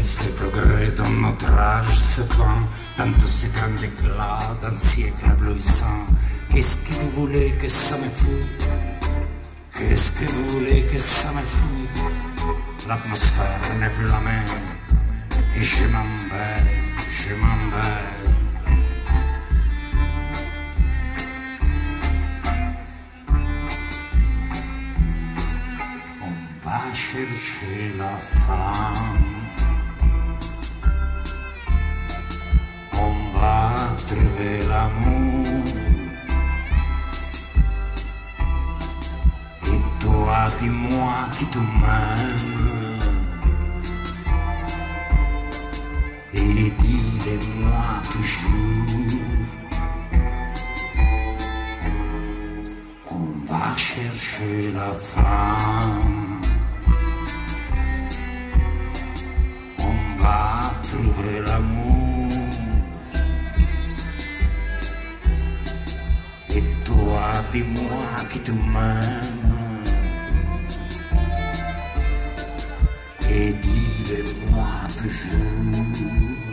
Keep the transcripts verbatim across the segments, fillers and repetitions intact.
Et ces progrès dans notre âge se font dans tous ces grands éclats d'un siècle éblouissant. Qu'est-ce que vous voulez que ça me foute? Qu'est-ce que vous voulez que ça me foute? L'atmosphère n'est plus la même et je m'embête, je m'embête. On va chercher la femme, on va trouver l'amour. Et toi, dis-moi qui tu m'aimes, et dis-le-moi toujours. On va chercher la femme, on va trouver l'amour. Et toi, dis-moi qui tu m'aimes, et dis-le-moi toujours.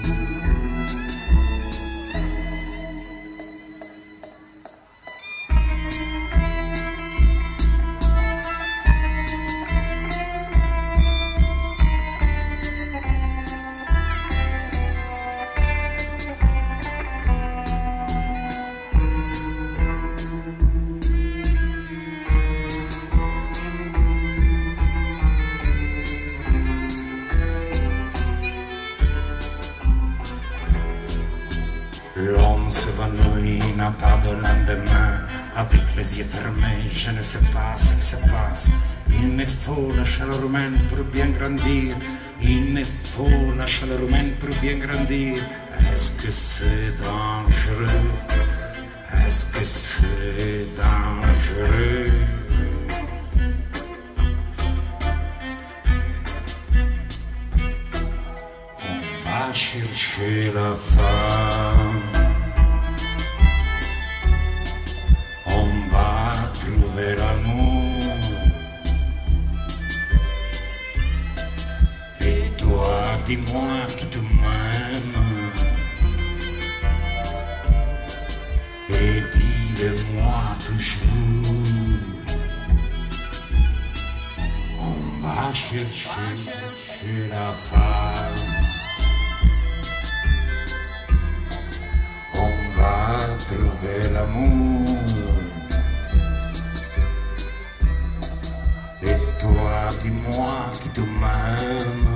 L'homme s'évanouit, n'a pas de lendemain. Avec les yeux fermés, je ne sais pas ce qui se passe. Il me faut la chaleur humaine pour bien grandir. Il me faut la chaleur humaine pour bien grandir. Est-ce que c'est dangereux? Est-ce que c'est dangereux? On va chercher la femme, on va trouver l'amour. Et toi, dis-moi que tu m'aimes, et dis-le-moi toujours. On va chercher, chercher la femme, on va trouver l'amour. Et toi, dis-moi que tu m'aimes,